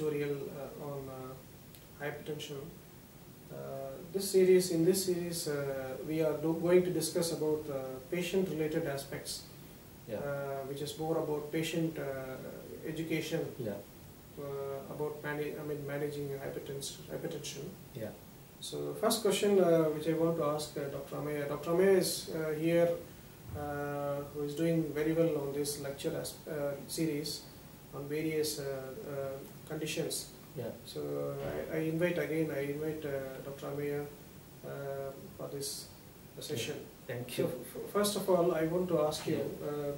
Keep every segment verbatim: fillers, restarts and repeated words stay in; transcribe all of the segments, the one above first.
tutorial uh, on uh, hypertension. Uh, this series, in this series, uh, we are do going to discuss about uh, patient-related aspects, yeah. uh, which is more about patient uh, education, yeah. uh, about manage, I mean managing hypertension. hypertension. Yeah. So first question uh, which I want to ask uh, Doctor Ameya. Doctor Ameya is uh, here, uh, who is doing very well on this lecture as, uh, series on various uh, uh, conditions. Yeah. So I, I invite again, I invite uh, Doctor Ameya uh, for this session. Yeah. Thank you. So first of all, I want to ask you, uh,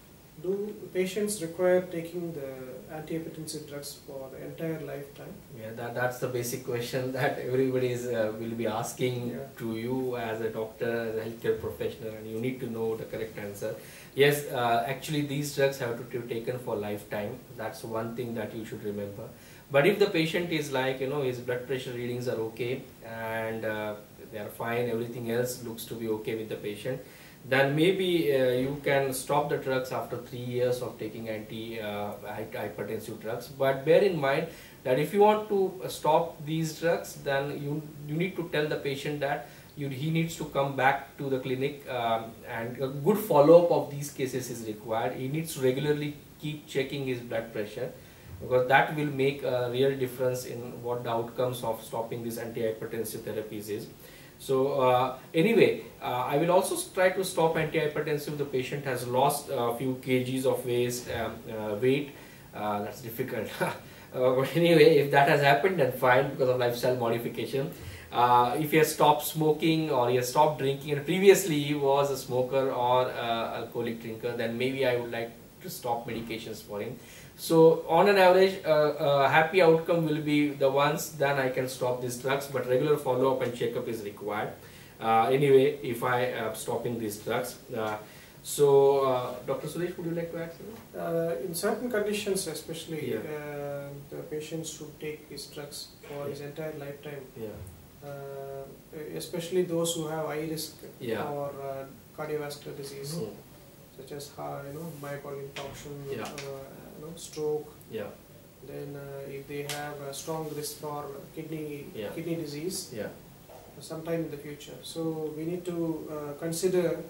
do patients require taking the antihypertensive drugs for the entire lifetime? Yeah, that, that's the basic question that everybody is, uh, will be asking Yeah. to you as a doctor, as a healthcare professional, and you need to know the correct answer. Yes, uh, actually these drugs have to be taken for lifetime. That's one thing that you should remember. But if the patient is like, you know, his blood pressure readings are okay and uh, they are fine, everything else looks to be okay with the patient, then maybe uh, you can stop the drugs after three years of taking anti uh, hypertensive drugs. But bear in mind that if you want to stop these drugs, then you you need to tell the patient that you, he needs to come back to the clinic, um, and a good follow-up of these cases is required. He needs to regularly keep checking his blood pressure, because that will make a real difference in what the outcomes of stopping these antihypertensive therapies is. So uh, anyway, uh, I will also try to stop antihypertensive. The patient has lost a few kgs of waist, um, uh, weight. Uh, that's difficult. uh, but anyway, if that has happened, then fine, because of lifestyle modification. Uh, if he has stopped smoking or he has stopped drinking, and previously he was a smoker or uh, alcoholic drinker, then maybe I would like to stop medications for him. So on an average, uh, uh, happy outcome will be the ones, then I can stop these drugs, but regular follow-up and checkup is required. Uh, anyway, if I am stopping these drugs. Uh, so, uh, Doctor Suresh, would you like to add something? Uh, in certain conditions, especially, Yeah. uh, the patient should take his drugs for his entire lifetime. Yeah. Uh, especially those who have high risk Yeah. for uh, cardiovascular disease, Mm. such as uh, you know, myocardial infarction, Yeah. uh, you know, stroke. Yeah. Then, uh, if they have a strong risk for kidney Yeah. kidney disease, Yeah. sometime in the future. So we need to uh, consider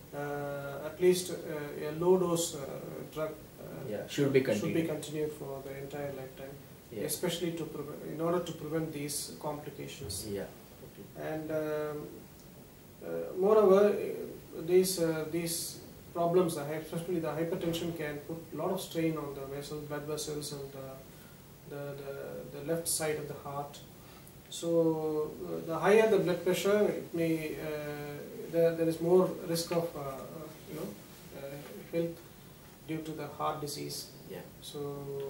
uh, at least uh, a low dose uh, drug uh, Yeah. Should be continued. should be continued for the entire lifetime, Yeah. especially to prevent, in order to prevent these complications. Yeah. And um, uh, moreover, uh, these uh, these problems, the hy- especially the hypertension, can put a lot of strain on the vessels, blood vessels, and uh, the, the the left side of the heart. So uh, the higher the blood pressure, it may uh, there there is more risk of uh, uh, you know uh, health due to the heart disease. Yeah. So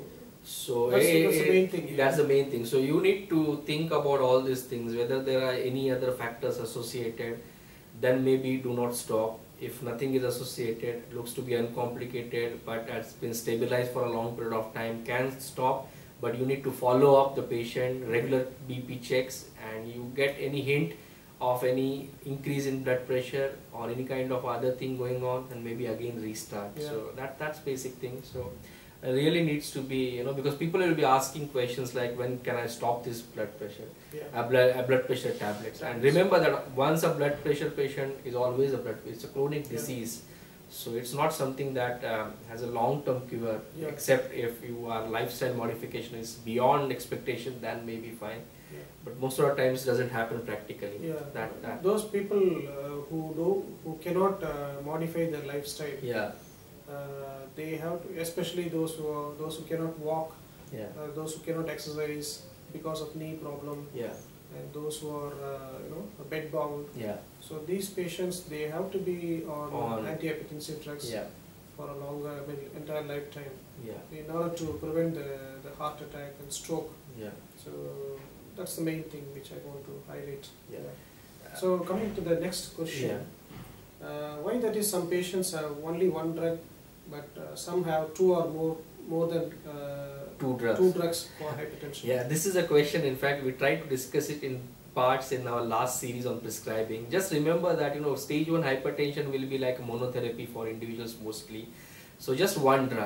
So That's- eh, that's the eh, main thing, yeah. That's the main thing. So you need to think about all these things, whether there are any other factors associated, then maybe do not stop. If nothing is associated, looks to be uncomplicated, but has been stabilized for a long period of time, can stop. But you need to follow up the patient, regular B P checks, and you get any hint of any increase in blood pressure or any kind of other thing going on, and maybe again restart. Yeah. So that that's basic thing. So it really needs to be, you know, because people will be asking questions like, when can I stop this blood pressure, yeah, a blood, a blood pressure tablets. And remember that once a blood pressure patient is always a blood, it's a chronic Yeah. disease. So it's not something that um, has a long-term cure, Yeah. except if you are lifestyle modification is beyond expectation, then maybe fine. yeah. But most of the times it doesn't happen practically. Yeah, That, that, those people uh, who do who cannot uh, modify their lifestyle, yeah, uh, they have to, especially those who are, those who cannot walk, yeah, uh, those who cannot exercise because of knee problem, yeah, and those who are uh, you know bed bound. yeah, So these patients, they have to be on, On- antihypertensive drugs yeah, for a longer, I mean, entire lifetime, yeah, in order to prevent the, the heart attack and stroke. yeah. So that's the main thing which I want to highlight. Yeah. So coming to the next question, uh, why that is some patients have only one drug, but uh, some have two or more more than uh, Two drugs. two drugs for hypertension? Yeah, this is a question. In fact, we tried to discuss it in parts in our last series on prescribing. Just remember that, you know, stage one hypertension will be like monotherapy for individuals mostly. So just one drug.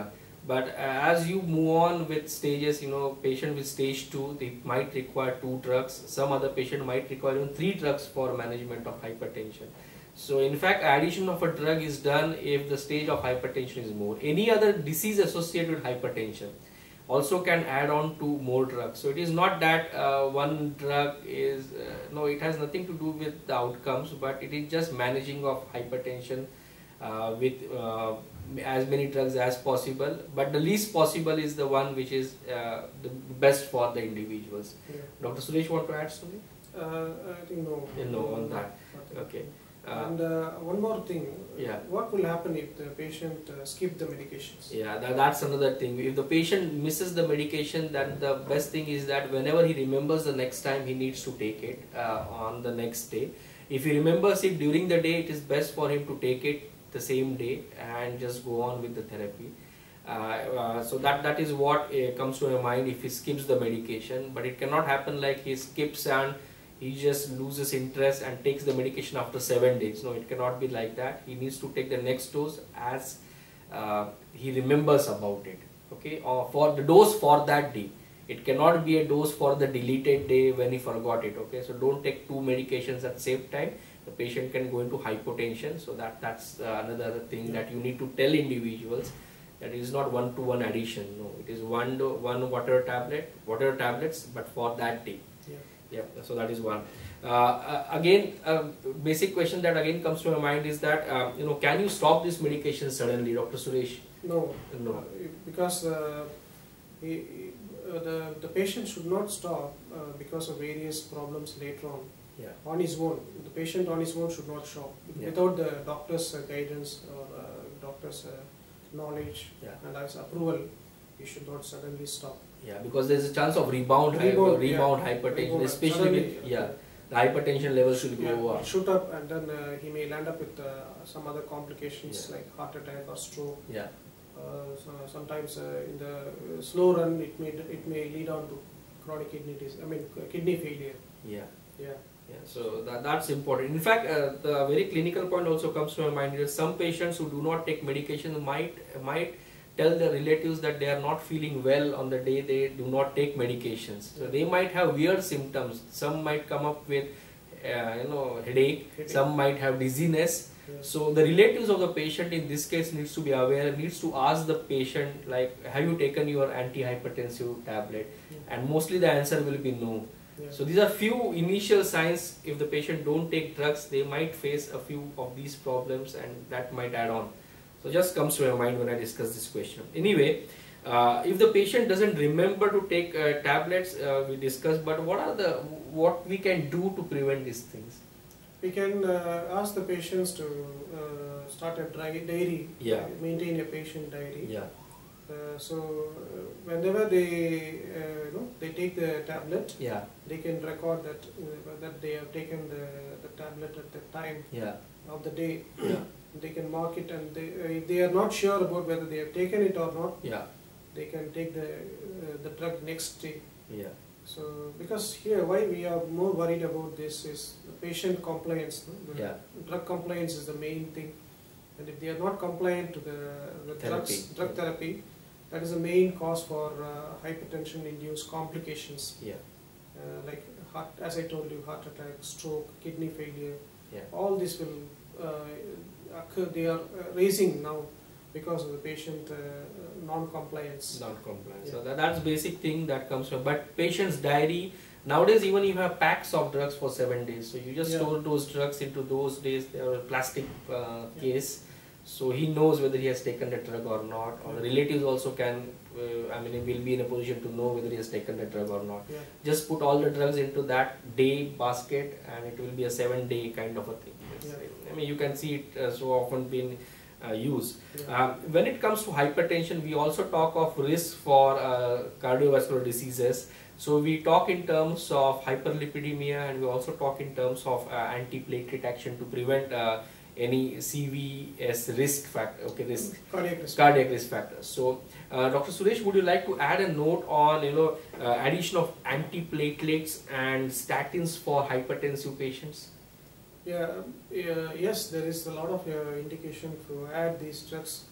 But uh, as you move on with stages, you know, patient with stage two, they might require two drugs. Some other patient might require even three drugs for management of hypertension. So in fact, addition of a drug is done if the stage of hypertension is more. Any other disease associated with hypertension also can add on to more drugs. So it is not that uh, one drug is, uh, no, it has nothing to do with the outcomes, but it is just managing of hypertension uh, with uh, as many drugs as possible. But the least possible is the one which is uh, the best for the individuals. Yeah. Doctor Suresh, want to add something? Uh, I think no. Yeah, no on that. Okay. Uh, and uh, one more thing, yeah. What will happen if the patient uh, skip the medications? Yeah, that, that's another thing. If the patient misses the medication, then the best thing is that whenever he remembers the next time, he needs to take it uh, on the next day. If he remembers it during the day, it is best for him to take it the same day and just go on with the therapy. Uh, uh, so that that is what uh, comes to my mind if he skips the medication. But it cannot happen like he skips and he just loses interest and takes the medication after seven days. No, it cannot be like that. He needs to take the next dose as uh, he remembers about it. Okay, or for the dose for that day. It cannot be a dose for the deleted day when he forgot it. Okay, so don't take two medications at the same time. The patient can go into hypotension. So that that's uh, another thing that you need to tell individuals. That it is not one-to-one addition. No, it is one one water tablet, water tablets, but for that day. Yeah. Yeah, so that is one. Uh, uh, again, uh, basic question that again comes to my mind is that uh, you know, can you stop this medication suddenly, Doctor Suresh? No, no, uh, because uh, he, uh, the the patient should not stop uh, because of various problems later on. Yeah. On his own, the patient on his own should not stop yeah. without the doctor's uh, guidance or uh, doctor's uh, knowledge yeah. and as approval. He should not suddenly stop. Yeah, because there is a chance of rebound, rebound, rebound yeah. hypertension, rebound, especially suddenly, with yeah, the hypertension levels should yeah, go up. Shoot up, and then uh, he may land up with uh, some other complications yeah. like heart attack or stroke. Yeah. Uh, so sometimes uh, in the slow run, it may it may lead on to chronic kidney disease. I mean kidney failure. Yeah. Yeah. Yeah, so that, that's important. In fact, uh, the very clinical point also comes to my mind is some patients who do not take medication might might tell their relatives that they are not feeling well on the day they do not take medications. So they might have weird symptoms. Some might come up with uh, you know headache. headache. Some might have dizziness. Yeah. So the relatives of the patient in this case needs to be aware, needs to ask the patient like, have you taken your antihypertensive tablet? Yeah. And mostly the answer will be no. Yeah. So these are few initial signs. If the patient don't take drugs, they might face a few of these problems and that might add on. So just comes to my mind when I discuss this question. Anyway, uh, if the patient doesn't remember to take uh, tablets, uh, we discussed, but what are the, what we can do to prevent these things? We can uh, ask the patients to uh, start a diary, yeah. uh, maintain a patient diary. Yeah. Uh, so uh, whenever they uh, you know they take the tablet, yeah. they can record that uh, that they have taken the, the tablet at the time yeah. of the day. Yeah. They can mark it, and they, uh, if they are not sure about whether they have taken it or not, yeah. they can take the uh, the drug next day. Yeah. So because here why we are more worried about this is the patient compliance. No? The yeah. drug compliance is the main thing, and if they are not compliant to the, the drugs, drug therapy, that is the main cause for uh, hypertension-induced complications. Yeah. Uh, like heart, as I told you, heart attack, stroke, kidney failure. Yeah. All this will uh, occur. They are uh, raising now because of the patient uh, non-compliance. Non-compliance. Yeah. So that, that's basic thing that comes from. But patient's diary. Nowadays, even you have packs of drugs for seven days. So you just yeah. store those drugs into those days. They are a plastic uh, yeah. case. So he knows whether he has taken the drug or not. Or the relatives also can, uh, I mean, he will be in a position to know whether he has taken the drug or not. Yeah. Just put all the drugs into that day basket and it will be a seven day kind of a thing. Yeah. I mean, you can see it uh, so often being uh, used. Yeah. Um, when it comes to hypertension, we also talk of risk for uh, cardiovascular diseases. So we talk in terms of hyperlipidemia and we also talk in terms of uh, antiplatelet action to prevent uh, any C V S risk factor, okay, risk, cardiac risk, cardiac risk factors. So, uh, Doctor Suresh, would you like to add a note on, you know, uh, addition of antiplatelets and statins for hypertensive patients? Yeah, yeah, yes, there is a lot of uh, indication to add these drugs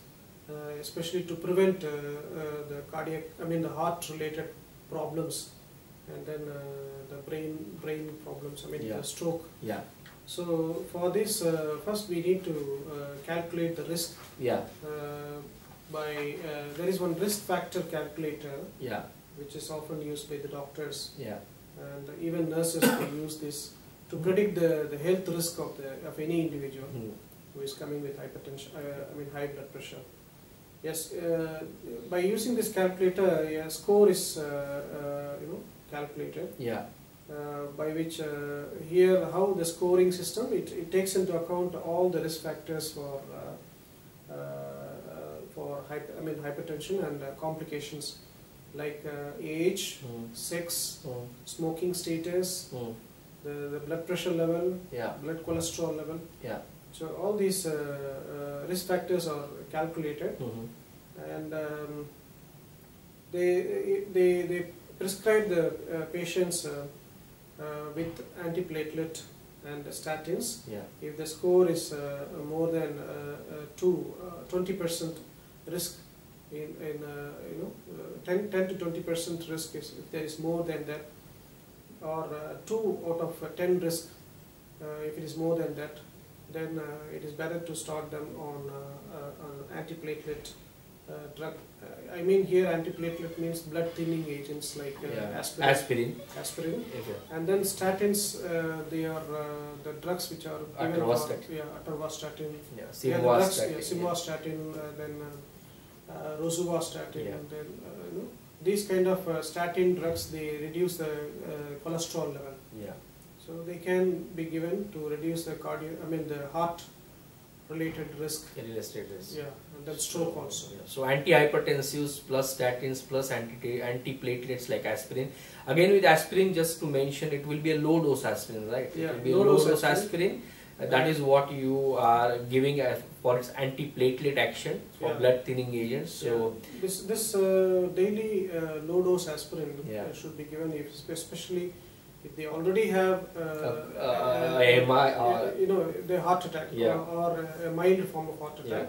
uh, especially to prevent uh, uh, the cardiac, I mean the heart-related problems, and then uh, the brain brain problems. I mean Yeah. the stroke. Yeah. So for this, uh, first we need to uh, calculate the risk Yeah. uh, by uh, there is one risk factor calculator Yeah. which is often used by the doctors, Yeah. and even nurses they use this to predict the, the health risk of the of any individual Hmm. who is coming with hypertension, uh, I mean high blood pressure. Yes, uh, by using this calculator, a score is uh, uh, you know calculated. Yeah. Uh, by which uh, here how the scoring system it, it takes into account all the risk factors for uh, uh, for hyper, I mean hypertension and uh, complications like uh, age, Hmm. sex, Hmm. smoking status, Hmm. the, the blood pressure level, Yeah. blood cholesterol level. Yeah. So all these uh, uh, risk factors are calculated, Hmm. and um, they, they, they prescribe the uh, patients uh, uh, with antiplatelet and statins. Yeah. If the score is uh, more than uh, uh, two, uh, twenty percent risk in, in uh, you know, uh, ten, ten to twenty percent risk is if there is more than that, or uh, two out of uh, ten risk uh, if it is more than that, then uh, it is better to start them on, uh, uh, on antiplatelet uh, drug. Uh, I mean here antiplatelet means blood thinning agents like uh, Yeah. aspirin, Aspirin. aspirin. Okay. And then statins, uh, they are uh, the drugs which are given for, Atorvastatin. yeah, atorvastatin. Yeah. Yeah, the drugs, yeah, Simvastatin. simvastatin, uh, then uh, uh, rosuvastatin, Yeah. and then uh, you know, these kind of uh, statin drugs, they reduce the uh, cholesterol level. Yeah. So they can be given to reduce the cardio, I mean the heart related risk. Yeah. Real estate risk. Yeah, and then stroke also. Yeah. So antihypertensives plus statins plus anti antiplatelets like aspirin. Again with aspirin, just to mention, it will be a low dose aspirin, right? Yeah, It will be low a low dose dose aspirin. aspirin. Uh, that is what you are giving as for its antiplatelet action for Yeah. blood thinning agents. So Yeah. this this uh, daily uh, low dose aspirin Yeah. uh, should be given, if, especially if they already have uh, Uh, uh, uh, A M I or- uh, you know the heart attack, Yeah. or, or a mild form of heart attack,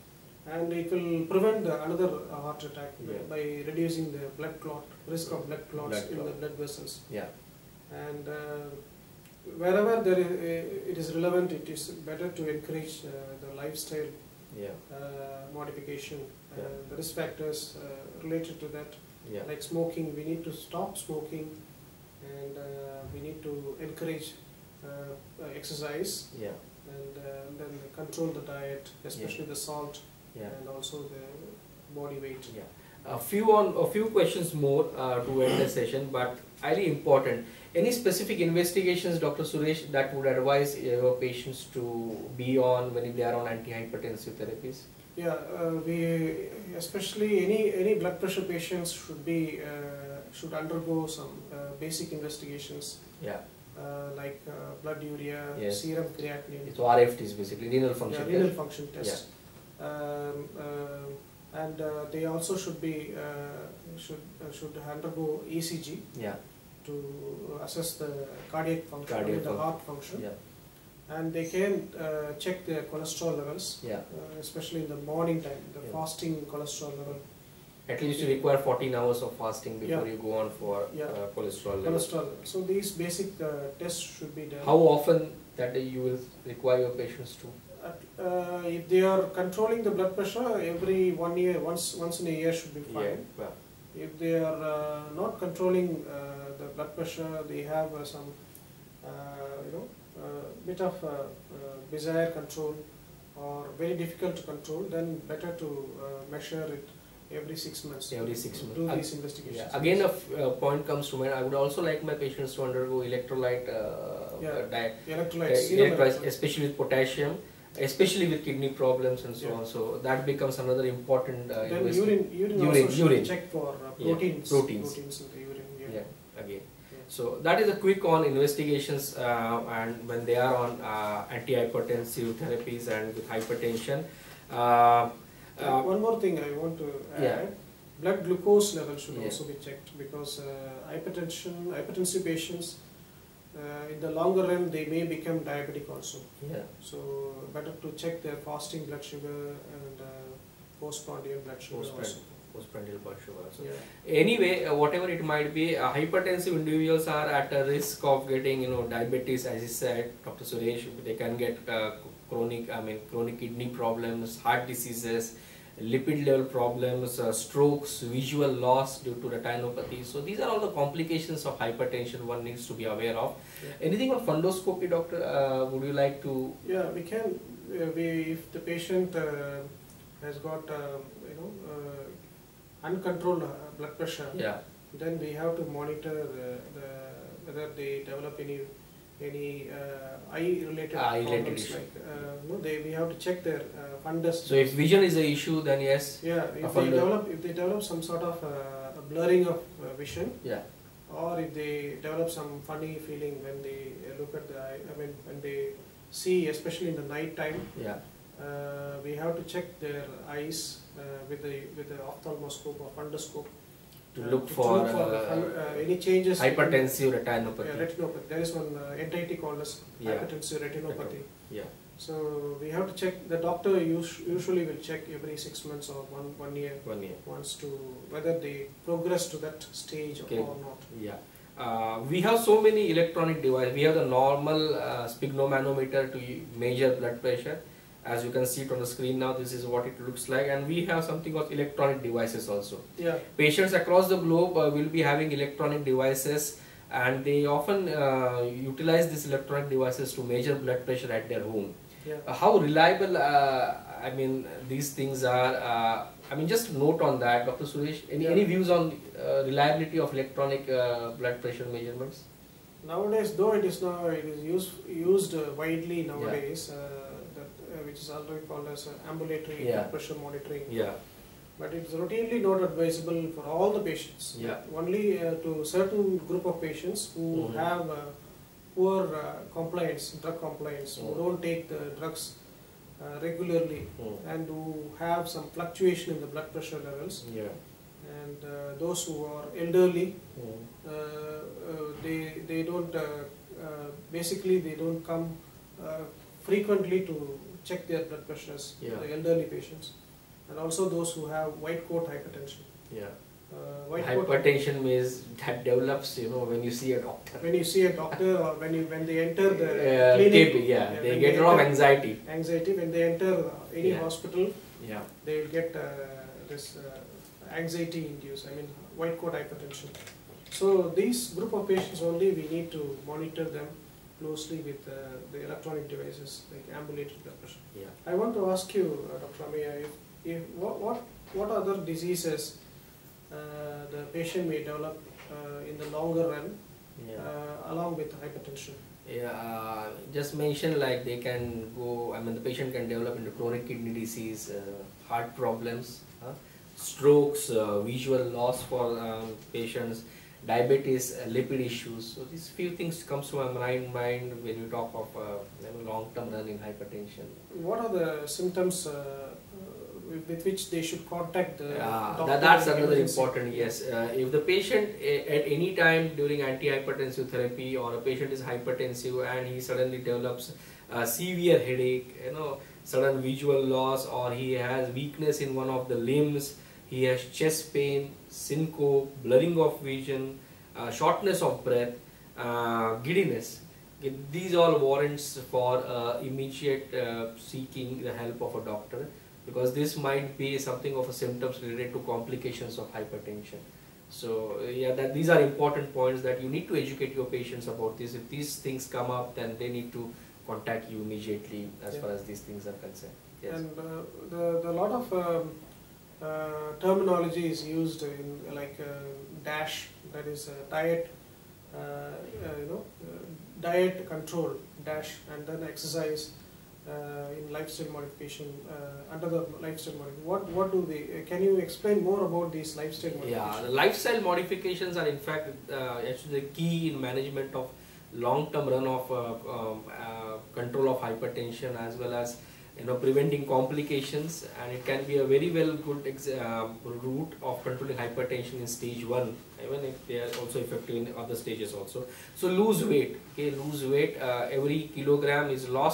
and it will prevent the another uh, heart attack Yeah. by reducing the blood clot risk of blood clots Blood in clot. the blood vessels. yeah. And uh, wherever there is, uh, it is relevant, it is better to encourage uh, the lifestyle Yeah. uh, modification, uh, Yeah. the risk factors uh, related to that, Yeah. like smoking. We need to stop smoking, and uh, we need to encourage uh, uh, exercise, Yeah. and uh, then control the diet, especially the salt, Yeah. and also the body weight. Yeah. A few on a few questions more uh, to end the session, but highly important. Any specific investigations, Doctor Suresh, that would advise your patients to be on when they are on antihypertensive therapies? Yeah, uh, we especially any any blood pressure patients should be uh, should undergo some uh, basic investigations Yeah. uh, like uh, blood urea, Yes. serum creatinine, So R F Ts basically, renal function yeah, renal test. function test, um, uh, and uh, they also should be uh, should uh, should undergo E C G Yeah. to assess the cardiac function, Cardiac the function. heart function, Yeah. and they can uh, check their cholesterol levels, Yeah. uh, especially in the morning time, the Yeah. fasting cholesterol level. At least you require fourteen hours of fasting before Yeah. you go on for Yeah. uh, cholesterol level. Cholesterol. So these basic uh, tests should be done. How often that day you will require your patients to? Uh, if they are controlling the blood pressure, every one year, once once in a year should be fine. Yeah. Well, If they are uh, not controlling uh, the blood pressure, they have uh, some, uh, you know, uh, bit of uh, uh, bizarre control or very difficult to control, then better to uh, measure it every six months. Every six months. Do Ag- these investigations. Yeah. Again, a f- uh, point comes to mind. I would also like my patients to undergo electrolyte uh, Yeah. uh, diet, Electrolytes, uh, serum electrolytes, electrolytes. especially with potassium, especially with kidney problems and so Yeah. on. So that becomes another important uh, Then investi- urine, urine, Urine, also should urine. be checked for uh, Yeah, proteins, proteins. proteins in the urine. Yeah. Yeah, again. Yeah. So that is a quick on investigations uh, and when they are on uh, antihypertensive therapies and with hypertension. Uh, Uh, uh, one more thing I want to add, Yeah. blood glucose level should Yeah. also be checked, because uh, hypertension, hypertensive patients, uh, in the longer run they may become diabetic also. yeah, So better to check their fasting blood sugar and uh, postprandial blood sugar also. Postprandial, postprandial blood sugar also. Yeah. Anyway, uh, whatever it might be, uh, hypertensive individuals are at a risk of getting, you know, diabetes, as he said, Doctor Suresh. They can get uh, chronic, I mean, chronic kidney problems, heart diseases, lipid level problems, uh, strokes, visual loss due to retinopathy. So these are all the complications of hypertension one needs to be aware of. Yeah. Anything on fundoscopy, doctor? Uh, would you like to? Yeah, we can. Uh, we if the patient uh, has got uh, you know uh, uncontrolled uh, blood pressure, yeah, then we have to monitor the, the whether they develop any any uh, eye related eye problems related like uh, no they we have to check their uh, fundus. So if vision is the issue, then yes. Yeah, if they develop if they develop some sort of uh, blurring of uh, vision. Yeah. Or if they develop some funny feeling when they look at the eye, I mean when they see, especially in the night time. Yeah. Uh, we have to check their eyes uh, with the with the ophthalmoscope or fundoscope. To uh, look to for, look for uh, uh, any changes. Hypertensive retinopathy. Yeah, retinopathy. There is one uh, entity called as yeah. hypertensive retinopathy. Yeah. So we have to check. The doctor us usually will check every six months or one one year. One year. Wants to whether they progress to that stage okay. or not. Yeah. Uh, we have so many electronic devices. We have the normal uh, sphygmomanometer to measure blood pressure. As you can see it on the screen now, this is what it looks like, and we have something called electronic devices also. Yeah. Patients across the globe uh, will be having electronic devices, and they often uh, utilize these electronic devices to measure blood pressure at their home. Yeah. Uh, how reliable, uh, I mean, these things are, uh, I mean, just note on that, Doctor Suresh, any, yeah. any views on uh, reliability of electronic uh, blood pressure measurements? Nowadays, though it is now, it is used, used uh, widely nowadays, yeah. uh, that, uh, which is already called as uh, ambulatory yeah. blood pressure monitoring. Yeah. But it is routinely not advisable for all the patients. Yeah. Only uh, to certain group of patients who mm-hmm. have uh, poor uh, compliance, drug compliance, mm. who don't take the drugs uh, regularly mm. and who have some fluctuation in the blood pressure levels. Yeah. And uh, those who are elderly, mm. uh, uh, they they don't uh, uh, basically they don't come uh, frequently to check their blood pressures. Yeah. The elderly patients, and also those who have white coat hypertension. Yeah. Uh, white Hypertension means that develops, you know, when you see a doctor. When you see a doctor, or when you when they enter the uh, clinic, K P, yeah, yeah, they get they a lot of anxiety. Anxiety when they enter any yeah. hospital. Yeah. They will get uh, this uh, anxiety induced. I mean, white coat hypertension. So these group of patients only we need to monitor them closely with uh, the electronic devices like ambulatory blood pressure. Yeah. I want to ask you, uh, Doctor Ramaiah, if, if what what what other diseases uh, the patient may develop uh, in the longer run yeah. uh, along with hypertension? Yeah, uh, just mention like they can go, I mean the patient can develop into chronic kidney disease, uh, heart problems, uh, strokes, uh, visual loss for um, patients, diabetes, uh, lipid issues. So these few things comes to my mind, mind when you talk of uh, long-term running hypertension. What are the symptoms uh, with which they should contact the uh, doctor? That, that's another emergency? important, yes. Uh, if the patient at any time during antihypertensive therapy or a patient is hypertensive and he suddenly develops a severe headache, you know, sudden visual loss, or he has weakness in one of the limbs, he has chest pain, syncope, blurring of vision, uh, shortness of breath, uh, giddiness. These all warrants for uh, immediate uh, seeking the help of a doctor, because this might be something of a symptoms related to complications of hypertension. So yeah, that these are important points that you need to educate your patients about this. If these things come up, then they need to contact you immediately as yeah. far as these things are concerned. Yes. And uh, the, the lot of um, uh, terminology is used in like uh, DASH, that is uh, diet, uh, uh, you know, uh, diet control, DASH, and then exercise. Uh, in lifestyle modification, uh, under the lifestyle modification, what what do they? Uh, can you explain more about these lifestyle modifications? Yeah, the lifestyle modifications are in fact uh, actually the key in management of long-term run of uh, um, uh, control of hypertension, as well as you know preventing complications, and it can be a very well good ex uh, route of controlling hypertension in stage one, even if they are also effective in other stages also. So lose weight. Okay, lose weight. Uh, every kilogram is lost.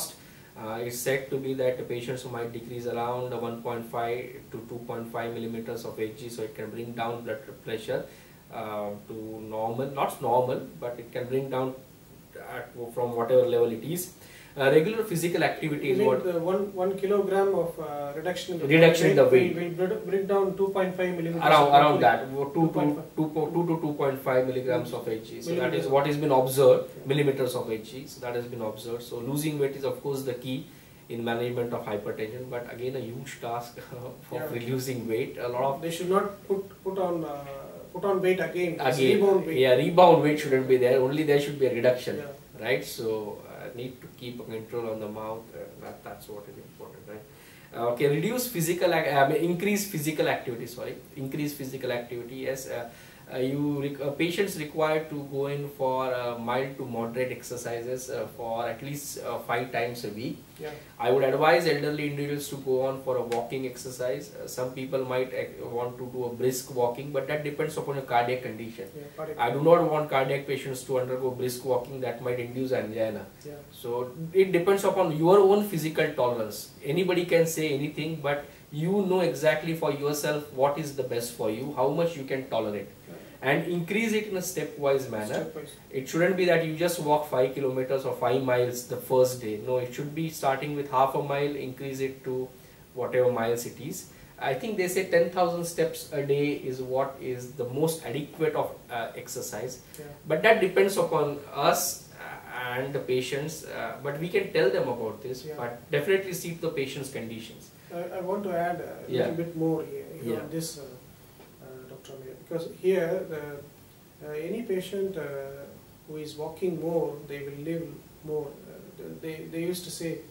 Uh, it's said to be that the patients might decrease around one point five to two point five millimeters of Hg, so it can bring down blood pressure uh, to normal, not normal, but it can bring down at, from whatever level it is. Uh, regular physical activity You is mean what the one one kilogram of uh, reduction in the reduction in the weight will, will bring down two point five millimeters around of around mercury. that two to two, two to two point five milligrams of Hg. So that is Millimeter. what has been observed, millimeters of Hg. So that has been observed. So losing weight is of course the key in management of hypertension, but again a huge task for Yeah. reducing weight. A lot of They should not put put on uh, put on weight again. It's again rebound weight. yeah rebound weight shouldn't be there. Only there should be a reduction, Yeah. right? So uh, need to keep a control on the mouth. Uh, that, that's what is important, right? Uh, okay, reduce physical, ac- uh, increase physical activity. Sorry, increase physical activity. Yes, uh, uh, you rec uh, patients required to go in for uh, mild to moderate exercises uh, for at least uh, five times a week. Yeah. I would advise elderly individuals to go on for a walking exercise. Uh, some people might uh, want to do a brisk walking, but that depends upon your cardiac condition. Yeah, cardiac. I do not want cardiac patients to undergo brisk walking, that might induce angina. Yeah. So it depends upon your own physical tolerance. Anybody can say anything, but you know exactly for yourself what is the best for you, how much you can tolerate. Yeah. And increase it in a stepwise manner. Stepwise. It shouldn't be that you just walk five kilometers or five miles the first day. No, it should be starting with half a mile, increase it to whatever miles it is. I think they say ten thousand steps a day is what is the most adequate of uh, exercise. Yeah. But that depends upon us uh, and the patients. Uh, but we can tell them about this. Yeah. But definitely see the patient's conditions. I, I want to add a Yeah. little bit more here, here Yeah. on this, uh, uh, Doctor Amir, because here the, uh, any patient uh, who is walking more, they will live more. Uh, they, they used to say,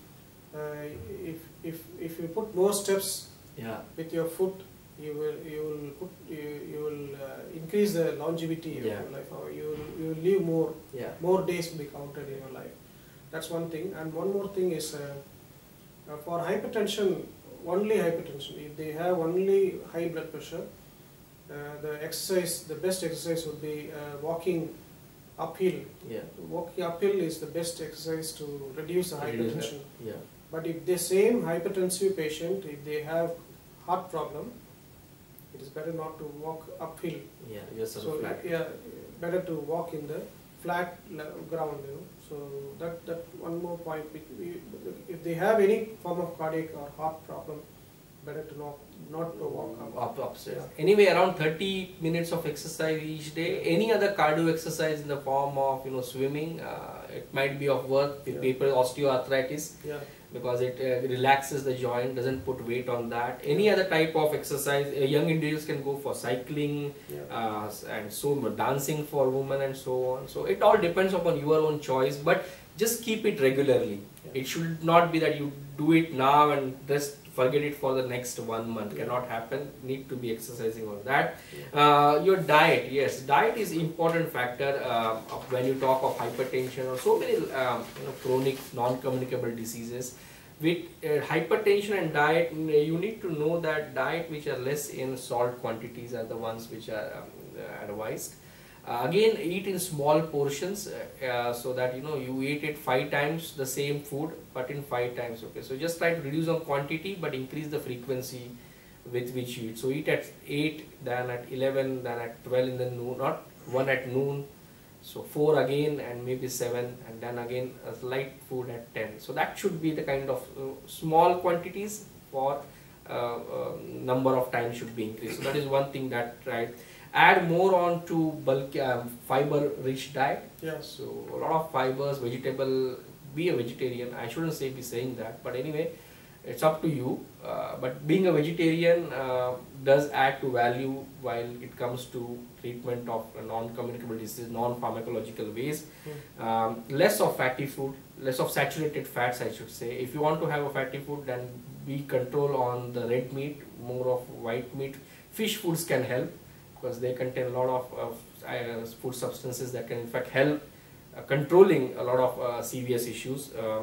uh, if, if, if you put more steps Yeah. with your foot, you will you will put you, you will uh, increase the longevity of Yeah. your life. Or you will you will live more. Yeah. More days will be counted in your life. That's one thing. And one more thing is uh, uh, for hypertension, only hypertension. If they have only high blood pressure, uh, the exercise, the best exercise would be uh, walking uphill. Yeah. Walking uphill is the best exercise to reduce the hypertension. Yeah. But if the same hypertensive patient, if they have heart problem, it is better not to walk uphill. Yeah. Just on So the flat. yeah, better to walk in the flat le- ground. You know. So that that one more point. we- we- If they have any form of cardiac or heart problem, better to not not to walk up. Up, upstairs. Yeah. Anyway, around thirty minutes of exercise each day. Any other cardio exercise in the form of you know swimming, uh, it might be of worth with Yeah. people osteoarthritis. Yeah. Because it uh, relaxes the joint, doesn't put weight on that. Any other type of exercise, uh, young individuals can go for cycling Yeah. uh, and so dancing for women and so on. So it all depends upon your own choice, but just keep it regularly. Yeah. It should not be that you do it now and just forget it for the next one month. Yeah. Cannot happen. Need to be exercising on that. Yeah. Uh, your diet, yes, diet is important factor uh, of when you talk of hypertension or so many um, you know, chronic non-communicable diseases. With uh, hypertension and diet, mm, you need to know that diet which are less in salt quantities are the ones which are um, uh, advised. Uh, again, eat in small portions uh, uh, so that you know you eat it five times the same food, but in five times. Okay, so just try to reduce on quantity, but increase the frequency with which you eat. So eat at eight, then at eleven, then at twelve in the noon, not one at noon. So four again, and maybe seven, and then again a light food at ten. So that should be the kind of uh, small quantities for uh, uh, number of times should be increased. So that is one thing that right. Add more on to bulk um, fiber rich diet. Yes. So a lot of fibers, vegetable. Be a vegetarian. I shouldn't say be saying that, but anyway, it's up to you. Uh, but being a vegetarian uh, does add to value while it comes to treatment of non-communicable disease, non-pharmacological ways. Mm. Um, less of fatty food, less of saturated fats, I should say. If you want to have a fatty food, then be control on the red meat, more of white meat. Fish foods can help because they contain a lot of uh, uh, food substances that can in fact help uh, controlling a lot of uh, serious issues. Uh,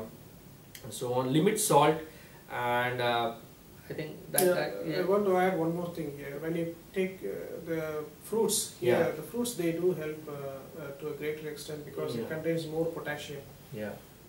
so on, limit salt, and uh, I think that, Yeah, that yeah. I want to add one more thing here. When you take uh, the fruits here, Yeah. the fruits they do help uh, uh, to a greater extent because Yeah. it contains more potassium. yeah.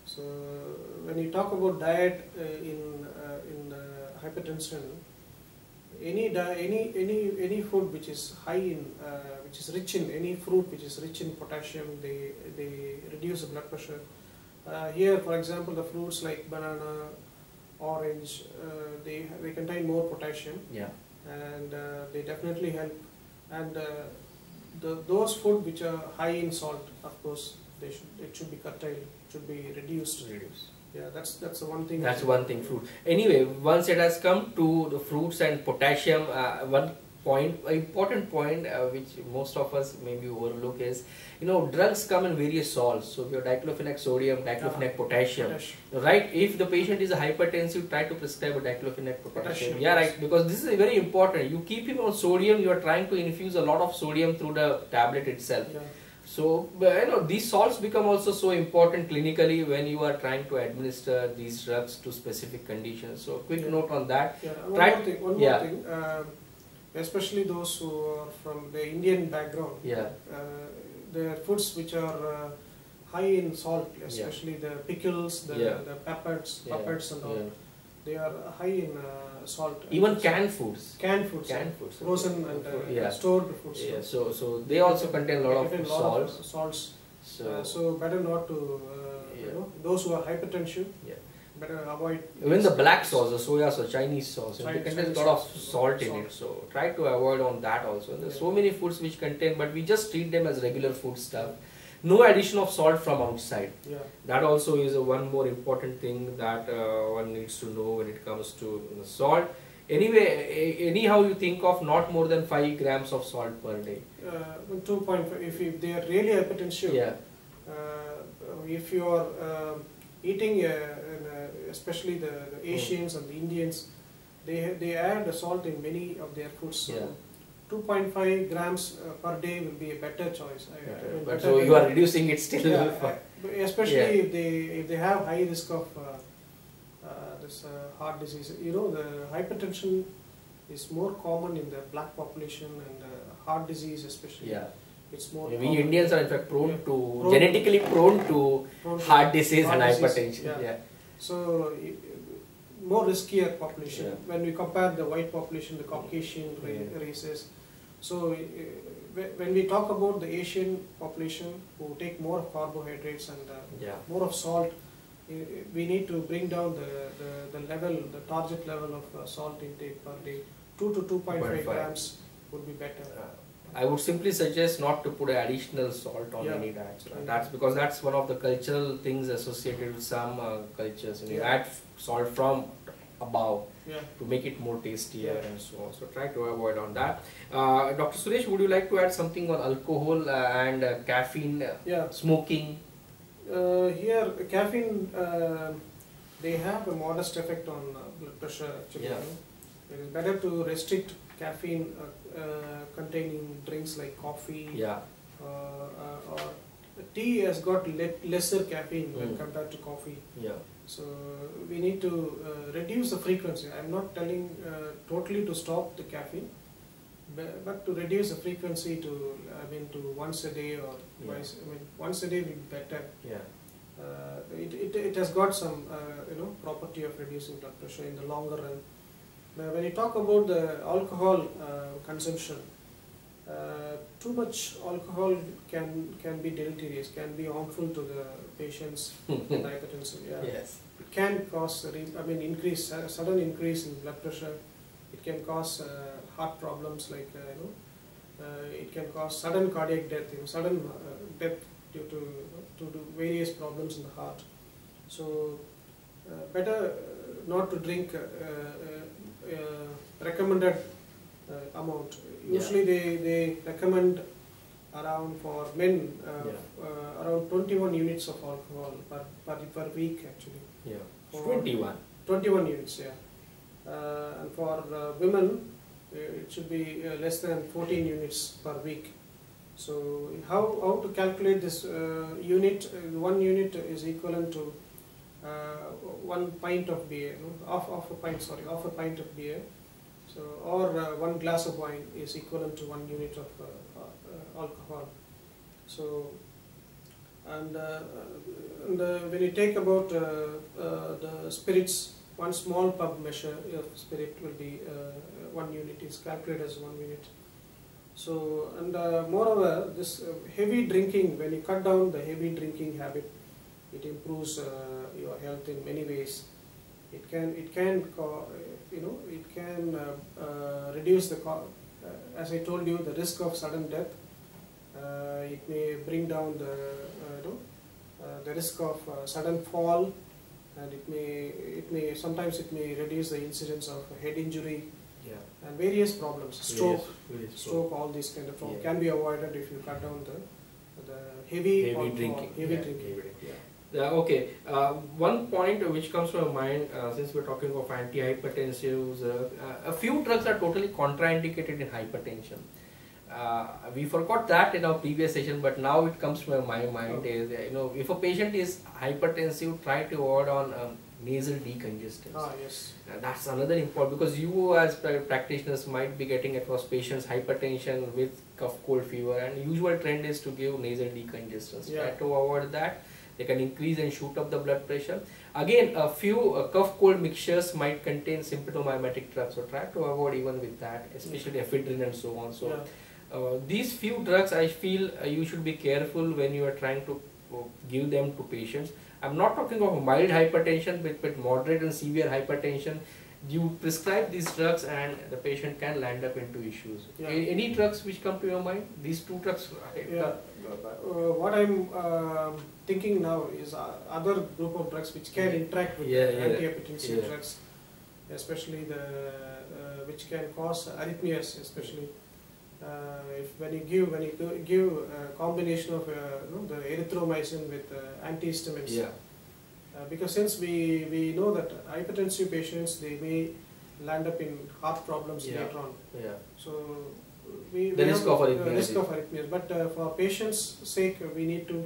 So when you talk about diet uh, in uh, in uh, hypertension, any di any any any food which is high in uh, which is rich in any fruit which is rich in potassium, they they reduce the blood pressure. Uh, here, for example, the fruits like banana, orange, uh, they they contain more potassium. Yeah. And uh, they definitely help. And uh, the those food which are high in salt, of course, they should it should be curtailed, should be reduced. Reduce. Yeah, that's that's the one thing. That's one thing, fruit. Anyway, once it has come to the fruits and potassium, uh, one point, important point uh, which most of us maybe overlook is, you know, drugs come in various salts. So your diclofenac sodium, diclofenac Yeah. potassium, Potassium. right? If the patient is a hypertensive, try to prescribe a diclofenac potassium. Potassium, Yeah, yes. right. Because this is very important. You keep him on sodium, you are trying to infuse a lot of sodium through the tablet itself. Yeah. So, but, you know, these salts become also so important clinically when you are trying to administer these drugs to specific conditions. So, quick Yeah. note on that. Yeah. One Try- more thing. One yeah. more thing. Um especially those who are from the Indian background. Yeah. Uh, the foods which are uh, high in salt, especially the pickles, the Yeah. the peppers, Yeah. peppers and all. Yeah. They are high in uh, salt. Even canned foods. Canned foods, Canned foods. frozen and uh, Yeah. stored foods. Yeah. So, so they also contain a lot of Contain lot salts. of salts. So, Uh, so better not to, uh, Yeah. you know, those who are hypertensive, Yeah. better avoid. even the these black foods. sauce, the soya sauce, Chinese sauce, Chinese- it contains a Chinese lot of sauce, salt in salt. it. So try to avoid on that also. And there's Yeah. so many foods which contain, but we just treat them as regular food stuff. No addition of salt from outside. Yeah. That also is a one more important thing that uh, one needs to know when it comes to uh, salt. Anyway, a- anyhow you think of not more than five grams of salt per day. Uh, two point five, if, if they are really hypertensive, Yeah, uh, if you are uh, eating, uh, in, uh, especially the, the Asians and the Indians, they they add salt in many of their foods. So Yeah. two point five grams uh, per day will be a better choice. I- I mean, but better so than- you are reducing it still. Yeah, for- uh, but especially Yeah. if they if they have high risk of uh, uh, this uh, heart disease. You know, the hypertension is more common in the black population, and uh, heart disease especially. yeah, It's more. we common. Indians are in fact prone Yeah. to Prone- genetically prone to Prone to heart disease heart and disease, hypertension. yeah. Yeah, So i- more riskier population Yeah. when we compare the white population, the Caucasian ra- Yeah. races. So uh, whe- when we talk about the Asian population who take more of carbohydrates and uh, yeah. more of salt, uh, we need to bring down the, the, the level, the target level of uh, salt intake per day. two to two point five two point five. grams would be better. Uh, I would simply suggest not to put additional salt on Yeah. any diet. Yeah. That's because that's one of the cultural things associated with some uh, cultures. And you Yeah. add f- salt from above Yeah. to make it more tastier Yeah. and so on. So try to avoid on that. Uh, Doctor Suresh, would you like to add something on alcohol uh, and uh, caffeine, uh, Yeah. smoking? Uh, here, caffeine, uh, they have a modest effect on uh, blood pressure actually. Yeah. You know. It is better to restrict caffeine uh, uh, containing drinks like coffee Yeah. uh, uh, or tea has got le lesser caffeine when Mm. compared to coffee. Yeah. So we need to uh, reduce the frequency. I'm not telling uh, totally to stop the caffeine, but, but to reduce the frequency to, I mean, to once a day or Yeah. twice. I mean, once a day will be better. Yeah. Uh, it, it, it has got some uh, you know property of reducing blood pressure in the longer run. Now, when you talk about the alcohol uh, consumption, uh, too much alcohol can can be deleterious, can be harmful to the patients with hypertension. Yeah. Yes. It can cause, a re- I mean, increase uh, sudden increase in blood pressure. It can cause uh, heart problems like uh, you know, uh, it can cause sudden cardiac death, you know, sudden uh, death due to due to various problems in the heart. So uh, better uh, not to drink uh, uh, uh, recommended uh, amount. Usually they they recommend around for men uh, Yeah. uh, around twenty-one units of alcohol per per, per week actually. Yeah. For- twenty-one. twenty-one units, yeah. Uh, and for uh, women, uh, it should be uh, less than fourteen units per week. So how, how to calculate this uh, unit? Uh, one unit is equivalent to uh, one pint of beer, no? half, half a pint, sorry, half a pint of beer. So, or uh, one glass of wine is equivalent to one unit of uh, uh, alcohol. So, and, uh, and uh, when you take about uh, uh, the spirits, one small pub measure of spirit will be uh, one unit is calculated as one unit. So, and uh, moreover, this uh, heavy drinking, when you cut down the heavy drinking habit, it improves uh, your health in many ways. It can, it can, you know, it can uh, uh, reduce the, uh, as I told you, the risk of sudden death. Uh, it may bring down the, uh, you know, uh, the risk of uh, sudden fall, and it may, it may, sometimes it may reduce the incidence of head injury. Yeah. And various problems, stroke, various, various stroke, all these kind of problems yeah. can be avoided if you cut down the, the heavy, heavy drinking. Heavy yeah, drinking. Heavy. Yeah. Uh, okay, uh, one point which comes to my mind, uh, since we're talking of antihypertensives, uh, uh, a few drugs are totally contraindicated in hypertension. Uh, we forgot that in our previous session, but now it comes to my mind Okay. is, you know, if a patient is hypertensive, try to avoid on um, nasal decongestants. Ah, yes. Uh, that's another important, because you as pra practitioners might be getting across patients hypertension with cough, cold, fever, and usual trend is to give nasal decongestants. Yeah. Try to avoid that. They can increase and shoot up the blood pressure. Again, a few uh, cough cold mixtures might contain symptomimetic drugs, so try to avoid even with that, especially ephedrine and so on. So, Yeah. uh, these few drugs, I feel uh, you should be careful when you are trying to uh, give them to patients. I'm not talking of mild hypertension, but, but moderate and severe hypertension. You prescribe these drugs and the patient can land up into issues. Yeah. A- Any drugs which come to your mind? These two drugs? Yeah. Uh, what I'm uh, thinking now is uh, other group of drugs which can interact with Yeah, the yeah. antihypertensive Yeah. drugs, especially the uh, which can cause arrhythmias, especially uh, if when you give when you do- give a combination of uh, you know, the erythromycin with uh, antihistamines. Yeah. Uh, because since we we know that hypertensive patients, they may land up in heart problems Yeah. later on. Yeah. So we, The we risk have of the arrhythmias. risk of arrhythmias. But uh, for patients' sake, we need to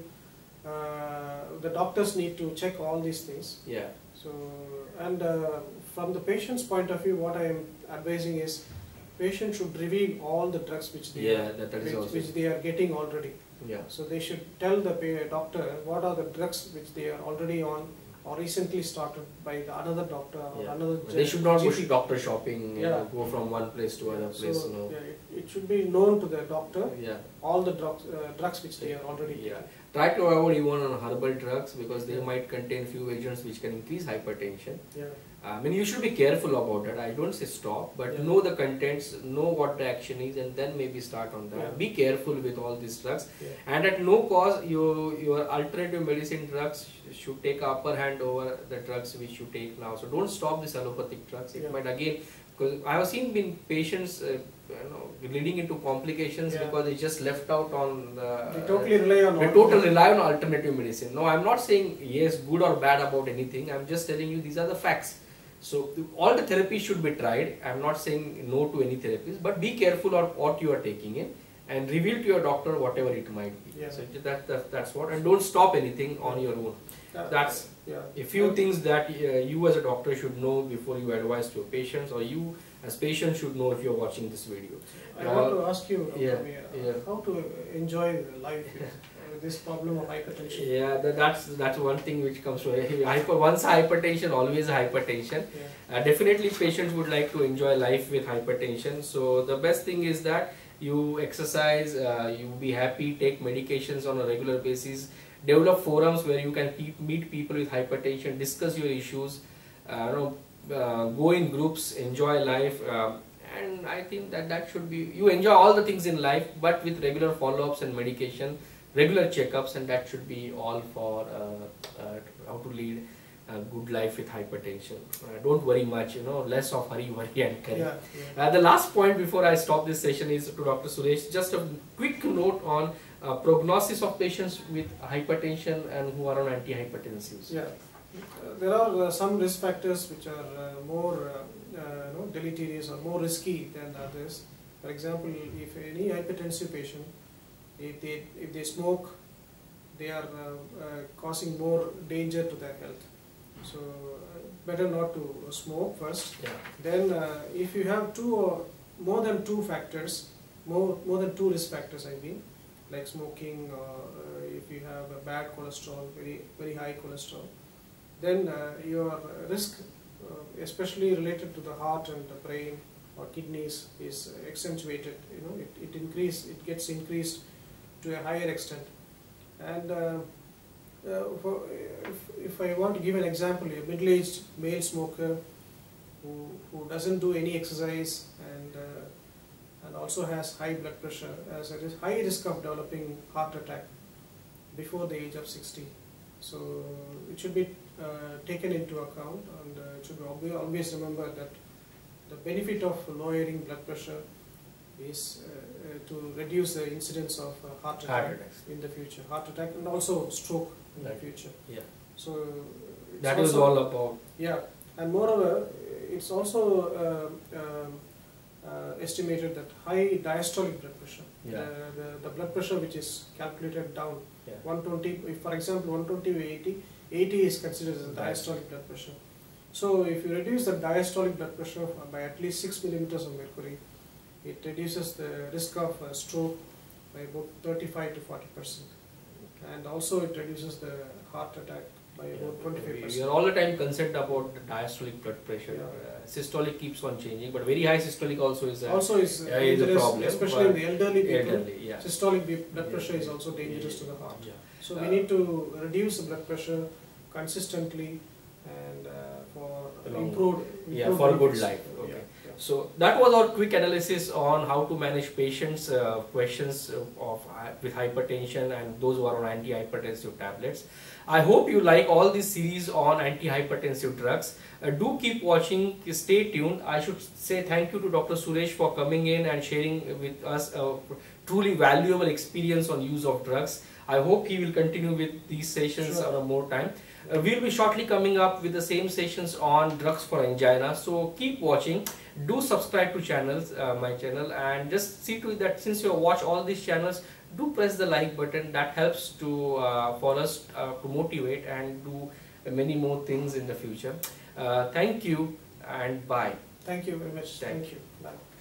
uh, the doctors need to check all these things. Yeah. So and uh, from the patient's point of view, what I am advising is, patient should reveal all the drugs which they Yeah, are, that, that is which, also. which they are getting already. Yeah. So they should tell the pa- doctor what are the drugs which they are already on or recently started by the another doctor or Yeah. another. They should not go G P. doctor shopping, you Yeah. know, go from one place to other place. So you know. yeah, it, it should be known to the doctor Yeah. all the drugs, uh, drugs which they are already Yeah. taking. Try to avoid even on herbal drugs, because they Yeah. might contain few agents which can increase hypertension. Yeah. I mean, you should be careful about that. I don't say stop, but Yeah. know the contents, know what the action is, and then maybe start on that. Yeah. Be careful with all these drugs, Yeah. and at no cost, you, your alternative medicine drugs sh- should take upper hand over the drugs which you take now. So don't stop these allopathic drugs. It Yeah. might again, because I have seen in patients, uh, you know, leading into complications Yeah. because they just left out on the. They totally rely on. They all totally the- rely on alternative medicine. No, I'm not saying yes, good or bad about anything. I'm just telling you these are the facts. So all the therapies should be tried. I'm not saying no to any therapies, but be careful of what you are taking in and reveal to your doctor whatever it might be. Yeah. So that, that that's what, and don't stop anything on your own. Uh, That's yeah. a few Yeah. things that uh, you as a doctor should know before you advise to your patients, or you as patients should know if you're watching this video. I want to ask you, Doctor yeah, Amir, uh, yeah. how to enjoy life with uh, this problem of hypertension. Yeah, that, that's that's one thing which comes to hyper. Once hypertension, always hypertension. Yeah. Uh, definitely, patients would like to enjoy life with hypertension. So the best thing is that you exercise, uh, you be happy, take medications on a regular basis, develop forums where you can pe meet people with hypertension, discuss your issues, uh, you know, uh, go in groups, enjoy life. Um, and I think that that should be, you enjoy all the things in life, but with regular follow-ups and medication, regular checkups, and that should be all for uh, uh, how to lead a good life with hypertension. Uh, don't worry much, you know, less of hurry, worry and carry. Yeah, yeah. Uh, the last point before I stop this session is to Doctor Suresh, just a quick note on uh, prognosis of patients with hypertension and who are on antihypertensives. Yeah. Uh, there are uh, some risk factors which are uh, more uh, uh, you know, deleterious or more risky than others. For example, if any hypertensive patient, if they if they smoke, they are uh, uh, causing more danger to their health. So uh, better not to smoke first. Yeah. Then uh, if you have two or more than two factors, more more than two risk factors, I mean, like smoking, or uh, if you have a bad cholesterol, very very high cholesterol, then uh, your risk, uh, especially related to the heart and the brain or kidneys, is accentuated. You know, it, it increase, it gets increased to a higher extent. And uh, uh, for, if, if I want to give an example, a middle-aged male smoker who, who doesn't do any exercise and uh, and also has high blood pressure, has a ris- high risk of developing heart attack before the age of sixty. So it should be uh, taken into account, and uh, it should be always, always remember that the benefit of lowering blood pressure is uh, uh, to reduce the incidence of uh, heart attack Heart attacks. in the future, heart attack and also stroke in Right. the future. Yeah. So it's That is also- all about. Yeah, and moreover, it's also uh, um, uh, estimated that high diastolic blood pressure, Yeah. the, the, the blood pressure which is calculated down, Yeah. one twenty, if for example one twenty by eighty, eighty is considered as a Right. diastolic blood pressure. So if you reduce the diastolic blood pressure by at least six millimeters of mercury, it reduces the risk of uh, stroke by about thirty-five to forty percent. And also it reduces the heart attack by about twenty-five We we percent. are all the time concerned about the diastolic blood pressure. Yeah. Uh, systolic keeps on changing, but very high systolic also is a Also is uh, yeah, is a dangerous, problem, especially in but the elderly people. elderly. Yeah. Systolic b- blood Yeah. pressure is also dangerous to the heart. Yeah. So Uh, we need to reduce the blood pressure consistently and uh, for Along- improved, yeah, improved for good benefits. life. Yeah, Okay. yeah. So that was our quick analysis on how to manage patients' uh, questions of hy- with hypertension and those who are on antihypertensive tablets. I hope you like all this series on antihypertensive drugs. Uh, do keep watching. Stay tuned. I should say thank you to Doctor Suresh for coming in and sharing with us a truly valuable experience on use of drugs. I hope he will continue with these sessions Sure. on a more time. Uh, we'll be shortly coming up with the same sessions on drugs for angina. So keep watching. Do subscribe to channels, uh, my channel, and just see to it that since you watch all these channels, do press the like button. That helps to uh, for us uh, to motivate and do many more things in the future. Uh, thank you and bye. Thank you very much. Thank Thank you. Bye.